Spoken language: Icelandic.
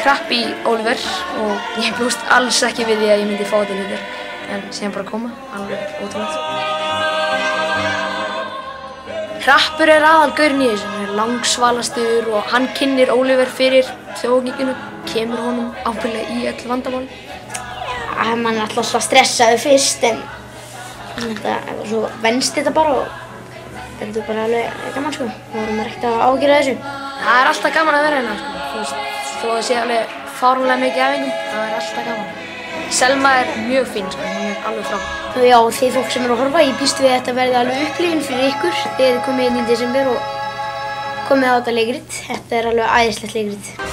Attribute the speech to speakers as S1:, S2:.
S1: krapp í Oliver og ég bjóst alls ekki við því að ég myndi fá þetta hlutverk. En síðan bara koma, alveg ótrúlegt. Krappur aðalgaurinn í þessu, hann langsvalastur og hann kynnir Oliver fyrir þjóðninginu, kemur honum ábyggilega í öll vandamál.
S2: Man alltaf stressaður fyrst en svo venst þetta bara og þetta er bara alveg gaman sko. Þá vorum maður ekkert að ágjöra þessu.
S1: Það alltaf gaman að vera hérna sko. Þó að það sé alveg fáránlega mikið æfingum, það alltaf gaman. Selma mjög fín sko, hún alveg frá.
S2: Já, þið fólk sem að horfa, ég býst við að þetta verði alveg upplifun fyrir ykkur. Þið komið inn í desember og komið á þetta leikrit. Þetta alveg æðislegt leikrit.